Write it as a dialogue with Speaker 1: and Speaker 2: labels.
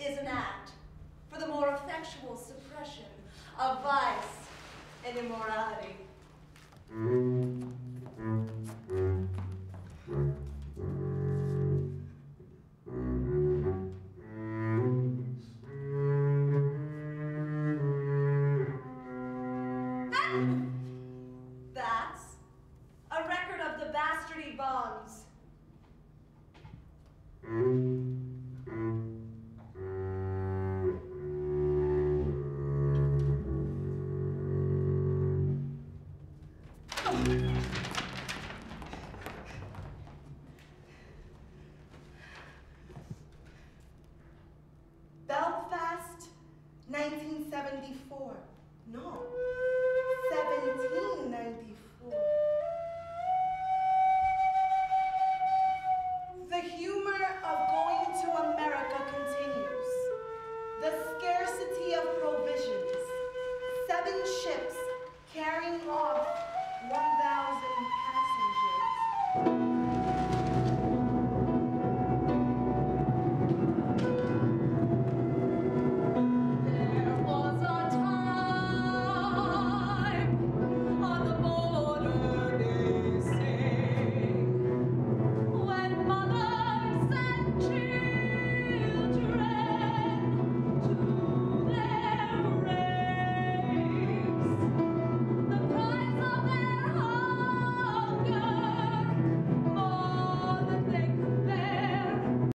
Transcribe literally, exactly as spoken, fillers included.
Speaker 1: is an act for the more effectual suppression of vice and immorality. And that's a record of the bastardy bonds.
Speaker 2: Belfast, nineteen seventy-four. No.